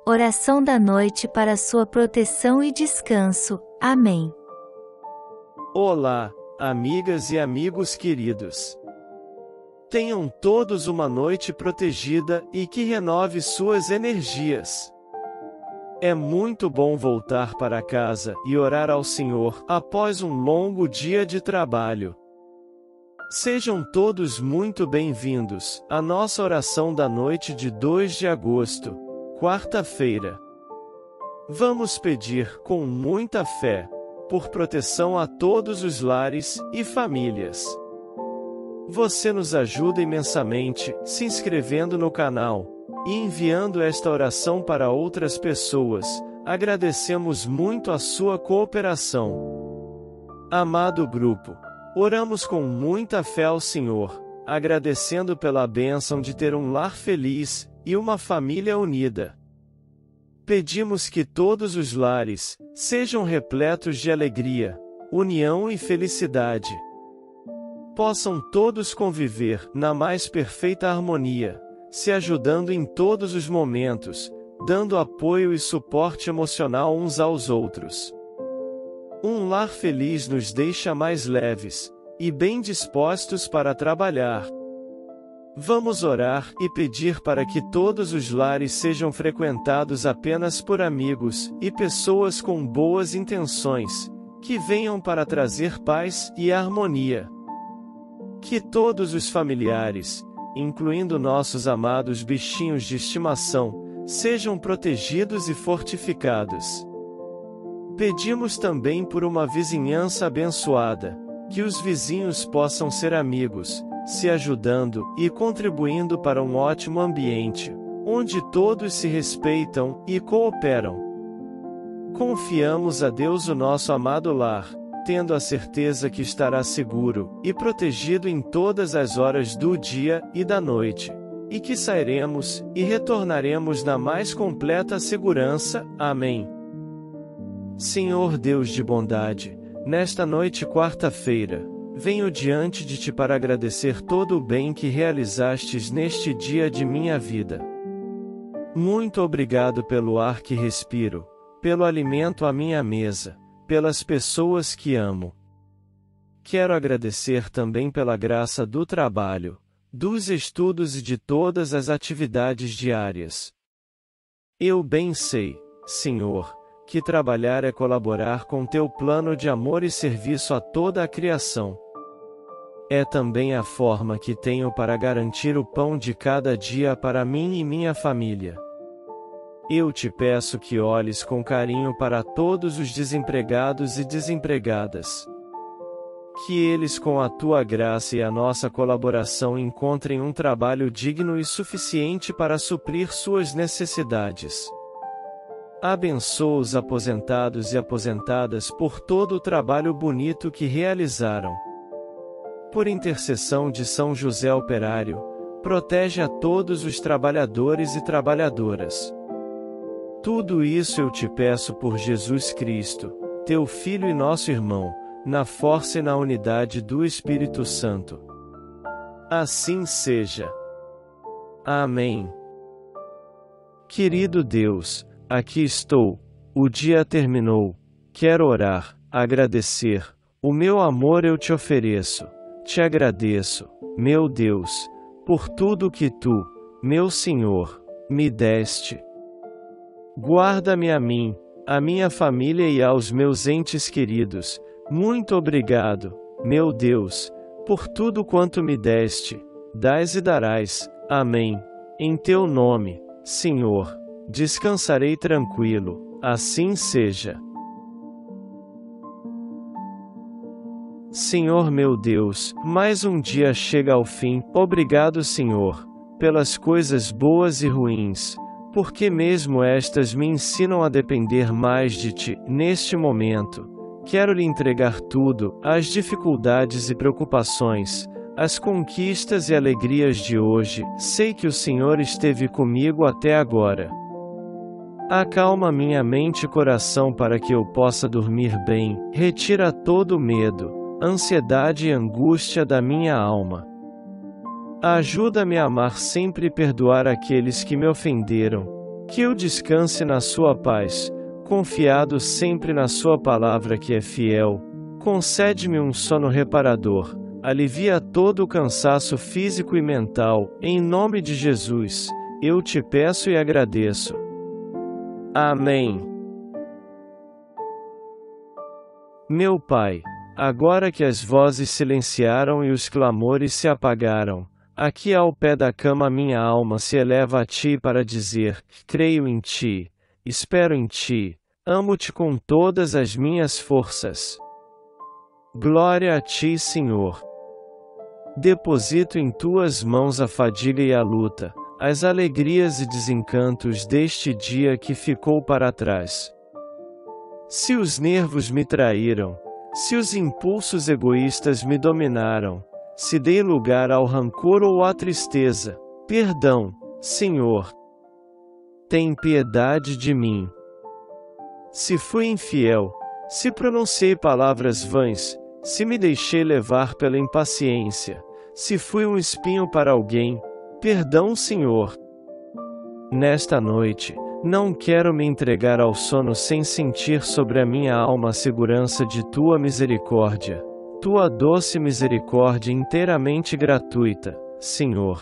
Oração da noite para sua proteção e descanso. Amém. Olá, amigas e amigos queridos. Tenham todos uma noite protegida e que renove suas energias. É muito bom voltar para casa e orar ao Senhor após um longo dia de trabalho. Sejam todos muito bem-vindos à nossa oração da noite de 2 de agosto, quarta-feira. Vamos pedir com muita fé por proteção a todos os lares e famílias. Você nos ajuda imensamente se inscrevendo no canal e enviando esta oração para outras pessoas. Agradecemos muito a sua cooperação. Amado grupo, oramos com muita fé ao Senhor, agradecendo pela bênção de ter um lar feliz e uma família unida. Pedimos que todos os lares sejam repletos de alegria, união e felicidade. Possam todos conviver na mais perfeita harmonia, se ajudando em todos os momentos, dando apoio e suporte emocional uns aos outros. Um lar feliz nos deixa mais leves e bem dispostos para trabalhar. Vamos orar e pedir para que todos os lares sejam frequentados apenas por amigos e pessoas com boas intenções, que venham para trazer paz e harmonia. Que todos os familiares, incluindo nossos amados bichinhos de estimação, sejam protegidos e fortificados. Pedimos também por uma vizinhança abençoada, que os vizinhos possam ser amigos, se ajudando e contribuindo para um ótimo ambiente, onde todos se respeitam e cooperam. Confiamos a Deus o nosso amado lar, tendo a certeza que estará seguro e protegido em todas as horas do dia e da noite, e que sairemos e retornaremos na mais completa segurança. Amém. Senhor Deus de bondade, nesta noite quarta-feira, venho diante de Ti para agradecer todo o bem que realizastes neste dia de minha vida. Muito obrigado pelo ar que respiro, pelo alimento à minha mesa, pelas pessoas que amo. Quero agradecer também pela graça do trabalho, dos estudos e de todas as atividades diárias. Eu bem sei, Senhor, que trabalhar é colaborar com Teu plano de amor e serviço a toda a criação. É também a forma que tenho para garantir o pão de cada dia para mim e minha família. Eu te peço que olhes com carinho para todos os desempregados e desempregadas. Que eles, com a Tua graça e a nossa colaboração, encontrem um trabalho digno e suficiente para suprir suas necessidades. Abençoa os aposentados e aposentadas por todo o trabalho bonito que realizaram. Por intercessão de São José Operário, protege a todos os trabalhadores e trabalhadoras. Tudo isso eu te peço por Jesus Cristo, Teu Filho e nosso irmão, na força e na unidade do Espírito Santo. Assim seja. Amém. Querido Deus, aqui estou, o dia terminou, quero orar, agradecer, o meu amor eu te ofereço, te agradeço, meu Deus, por tudo que Tu, meu Senhor, me deste. Guarda-me a mim, a minha família e aos meus entes queridos. Muito obrigado, meu Deus, por tudo quanto me deste, dás e darás. Amém. Em Teu nome, Senhor, descansarei tranquilo, assim seja. Senhor meu Deus, mais um dia chega ao fim. Obrigado, Senhor, pelas coisas boas e ruins, porque mesmo estas me ensinam a depender mais de Ti. Neste momento, quero lhe entregar tudo, as dificuldades e preocupações, as conquistas e alegrias de hoje. Sei que o Senhor esteve comigo até agora. Acalma minha mente e coração para que eu possa dormir bem. Retira todo o medo, ansiedade e angústia da minha alma. Ajuda-me a amar sempre e perdoar aqueles que me ofenderam, Que eu descanse na sua paz, confiado sempre na sua palavra que é fiel. Concede-me um sono reparador, alivia todo o cansaço físico e mental, em nome de Jesus, eu te peço e agradeço. Amém. Meu Pai, agora que as vozes silenciaram e os clamores se apagaram, aqui ao pé da cama minha alma se eleva a Ti para dizer: creio em Ti, espero em Ti, amo-Te com todas as minhas forças. Glória a Ti, Senhor. Deposito em Tuas mãos a fadiga e a luta, as alegrias e desencantos deste dia que ficou para trás. Se os nervos me traíram, se os impulsos egoístas me dominaram, se dei lugar ao rancor ou à tristeza, perdão, Senhor. Tem piedade de mim. Se fui infiel, se pronunciei palavras vãs, se me deixei levar pela impaciência, se fui um espinho para alguém, perdão, Senhor. Nesta noite, não quero me entregar ao sono sem sentir sobre a minha alma a segurança de Tua misericórdia, Tua doce misericórdia inteiramente gratuita, Senhor.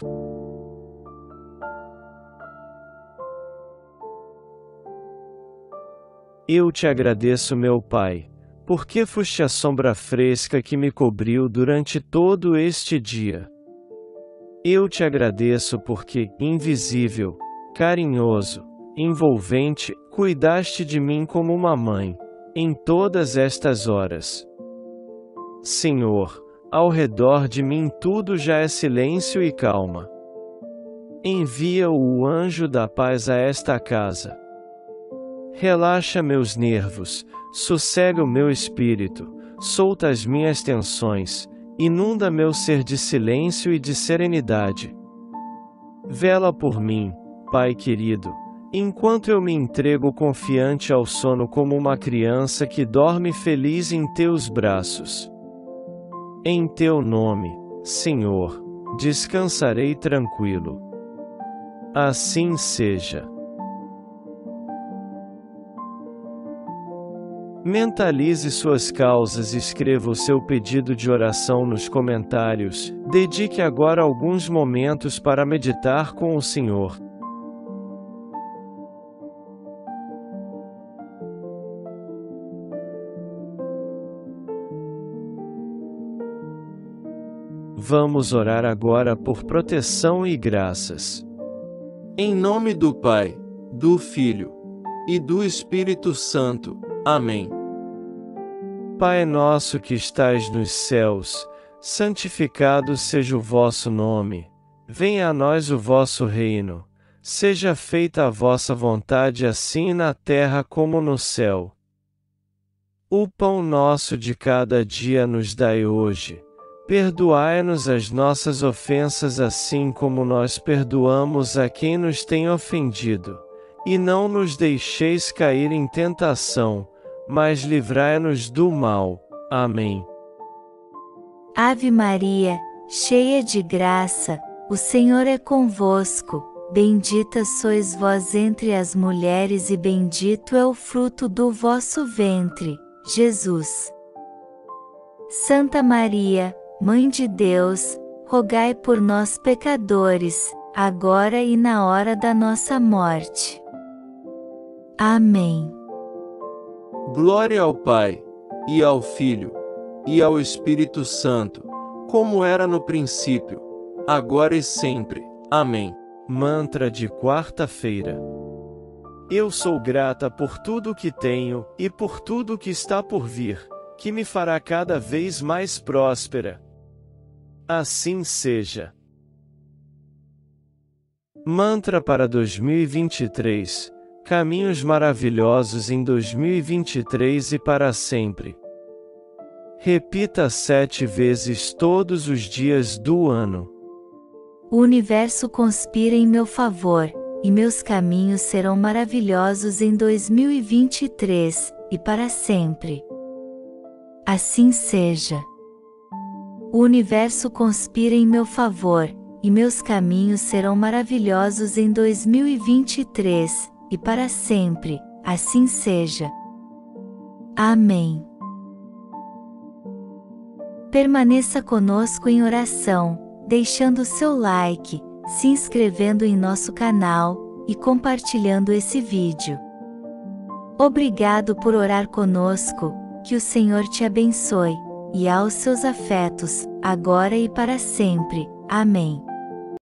Eu te agradeço, meu Pai, porque foste a sombra fresca que me cobriu durante todo este dia. Eu te agradeço porque, invisível, carinhoso, envolvente, cuidaste de mim como uma mãe, em todas estas horas. Senhor, ao redor de mim tudo já é silêncio e calma. Envia o anjo da paz a esta casa. Relaxa meus nervos, sossega o meu espírito, solta as minhas tensões, inunda meu ser de silêncio e de serenidade. Vela por mim, Pai querido, enquanto eu me entrego confiante ao sono como uma criança que dorme feliz em Teus braços. Em Teu nome, Senhor, descansarei tranquilo. Assim seja. Mentalize suas causas e escreva o seu pedido de oração nos comentários. Dedique agora alguns momentos para meditar com o Senhor. Vamos orar agora por proteção e graças. Em nome do Pai, do Filho e do Espírito Santo. Amém. Pai nosso que estais nos céus, santificado seja o vosso nome. Venha a nós o vosso reino. Seja feita a vossa vontade assim na terra como no céu. O pão nosso de cada dia nos dai hoje. Perdoai-nos as nossas ofensas assim como nós perdoamos a quem nos tem ofendido. E não nos deixeis cair em tentação, mas livrai-nos do mal. Amém. Ave Maria, cheia de graça, o Senhor é convosco. Bendita sois vós entre as mulheres e bendito é o fruto do vosso ventre, Jesus. Santa Maria, Mãe de Deus, rogai por nós pecadores, agora e na hora da nossa morte. Amém. Glória ao Pai, e ao Filho, e ao Espírito Santo, como era no princípio, agora e sempre. Amém. Mantra de quarta-feira. Eu sou grata por tudo que tenho, e por tudo que está por vir, que me fará cada vez mais próspera. Assim seja. Mantra para 2023. Caminhos maravilhosos em 2023 e para sempre. Repita 7 vezes todos os dias do ano. O universo conspira em meu favor, e meus caminhos serão maravilhosos em 2023, e para sempre. Assim seja. O universo conspira em meu favor, e meus caminhos serão maravilhosos em 2023, e para sempre, assim seja. Amém. Permaneça conosco em oração, deixando seu like, se inscrevendo em nosso canal e compartilhando esse vídeo. Obrigado por orar conosco, que o Senhor te abençoe, e aos seus afetos, agora e para sempre. Amém.